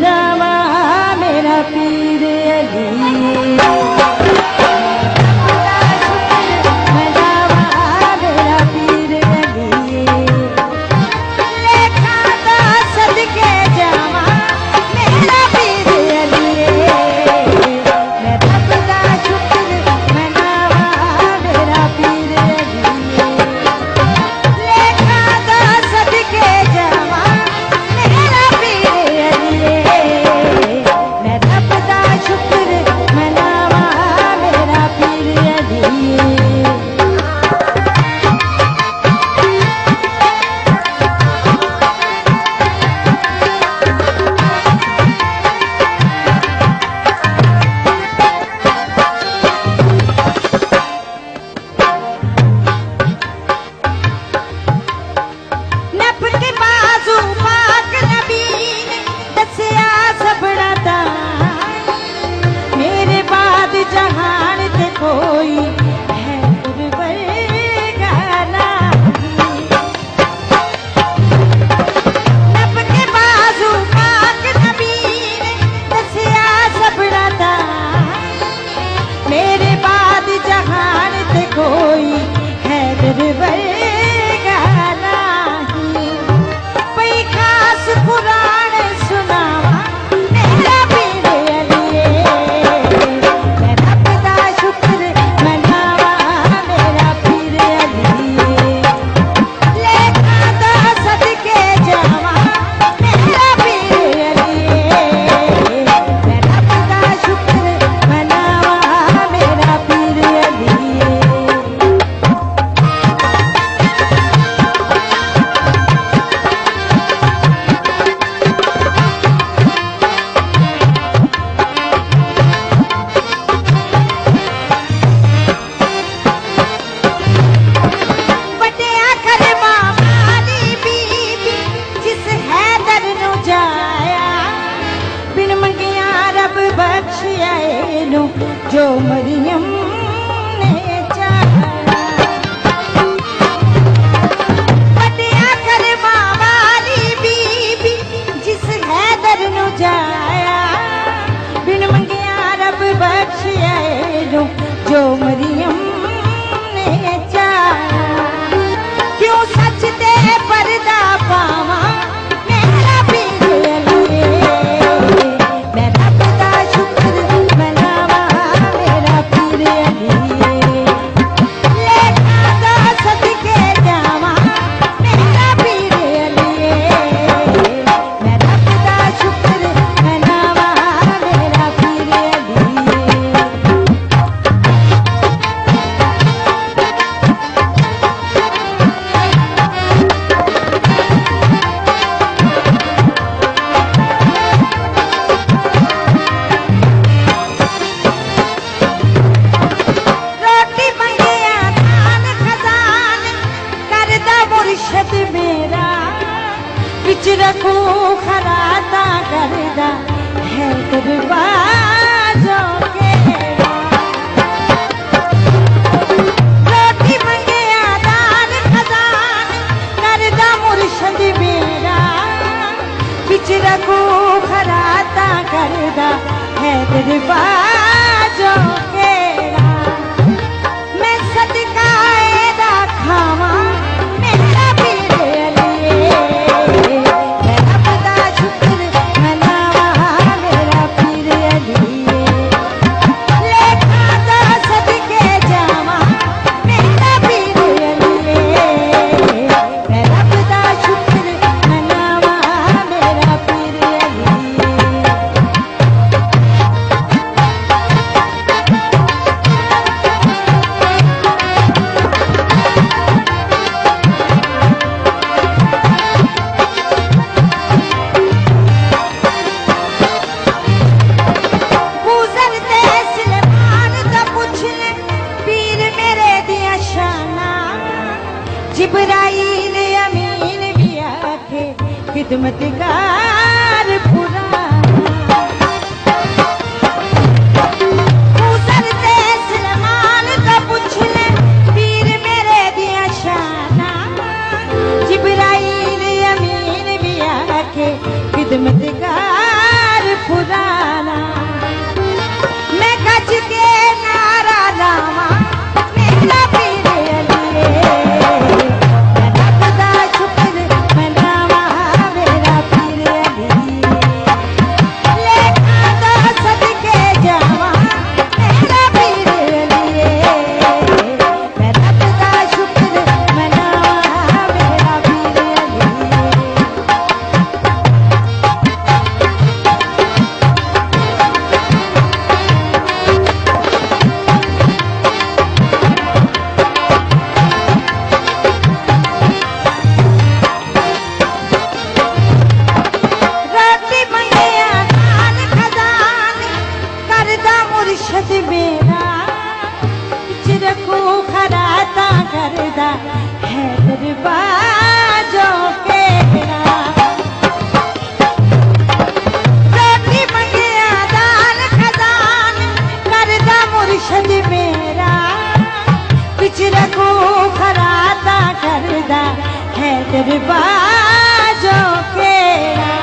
खुदावा मेरा पीर अली। जो मरियम ने चाहा बटिया कर वाली बीबी जिस हैदर नु जाया बिन मंगिया रब बख्श आए जो मरियम ने चाहा। क्यों सच ते पर्दा पावा रखू खराता करदा है दरबाजों के रोटी मंगे दान खजान करदा मुर्शद मेरा बिच रखू खराता करदा है दरबाजों के। मैं सदकाए दा खावा जिब्राइल अमीन भी आखे खिदमतगार पुराना मूसर ते सलमान का पूछ ले पीर मेरे दिया शाना। जिब्राइल अमीन भी आखे खिदमतगार मुर्शद मेरा चिरकू खराता करदा है दरबाजों केरा रोटी मंगिया दाल खजान करदा मुर्शद मेरा चिरकू खराता करदा है दरबाजों केरा